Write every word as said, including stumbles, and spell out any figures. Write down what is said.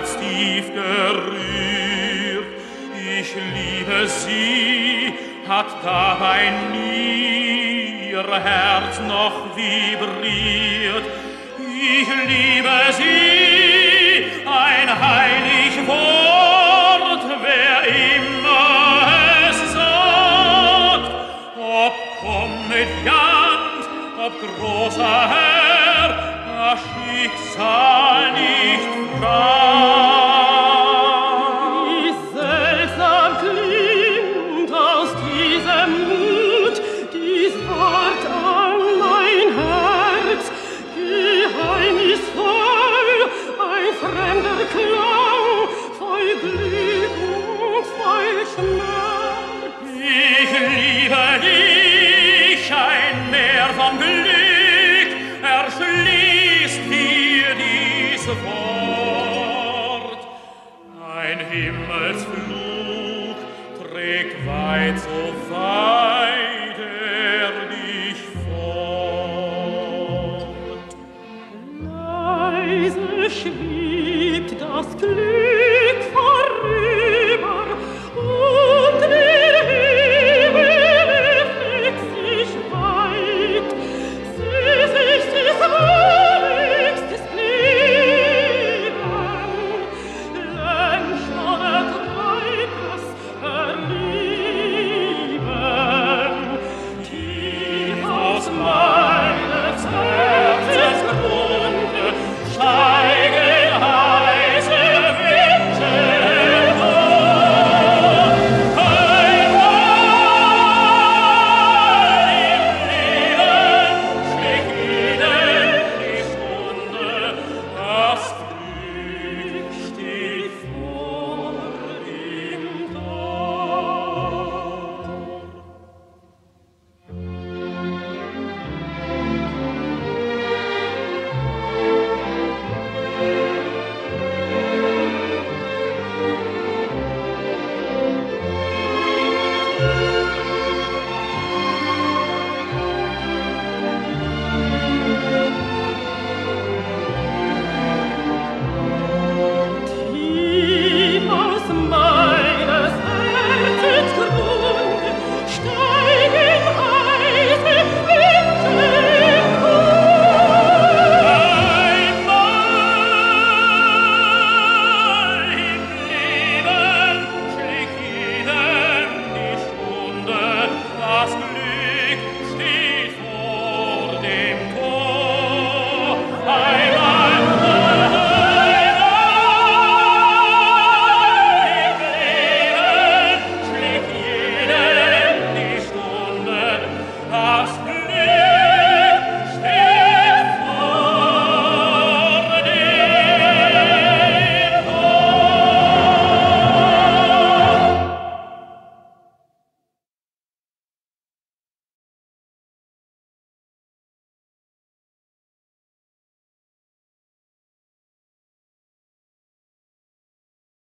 Herz tief gerührt. Ich liebe sie, hat dabei nie ihr Herz noch vibriert. Ich liebe sie, ein heilig Wort, wer immer es sagt, ob Komödiant, ob großer Herr, das Schicksal nicht fragt. Wie seltsam klingt aus diesem Mut dies Wort an mein Herz, geheimnisvoll, ein fremder Klang, voll Glück und voll Schmerz. Ich liebe dich, ein Meer vom Glück, erschließt dir dies Wort. Ein Himmelsflug trägt weit, so weit er dich fort. Leise schwebt das Glück